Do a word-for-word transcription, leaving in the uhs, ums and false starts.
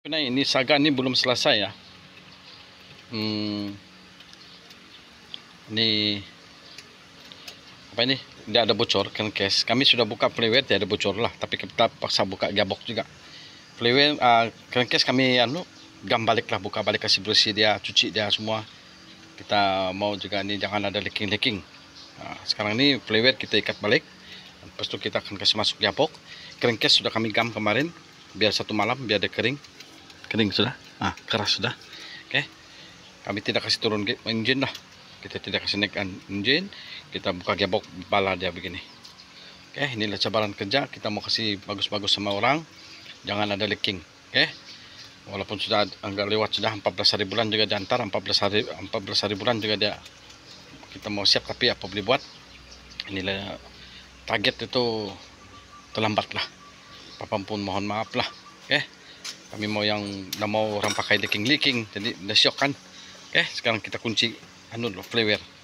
Nah, ini saga ini belum selesai ya. Hmm, ini apa ini? Dia ada bocor crankcase. Kami sudah buka flywheel, dia ada bocor lah. Tapi kita paksa buka gearbox juga. Flywheel, uh, crankcase kami anu gam balik lah, buka balik, kasih bersih dia, cuci dia semua. Kita mau juga ini jangan ada leaking-leaking. Nah, sekarang ini flywheel kita ikat balik. Lepas itu kita akan kasih masuk gearbox. Crankcase sudah kami gam kemarin, biar satu malam biar dia kering. Kering sudah, ah keras sudah. Oke, kami tidak kasih turun engine lah, kita tidak kasih naik engine, kita buka gearbox bala dia begini. Oke, inilah cabaran kerja, kita mau kasih bagus-bagus sama orang, jangan ada leaking. Oke, walaupun sudah agak lewat, sudah empat belas hari bulan juga diantar, empat belas hari empat belas hari bulan juga dia kita mau siap, tapi apa boleh buat. Inilah target itu terlambat lah, apapun mohon maaf lah. Oke, kami mau yang nggak mau orang pakai leaking leaking, jadi udah syok kan. Oke, sekarang kita kunci anu flywheel.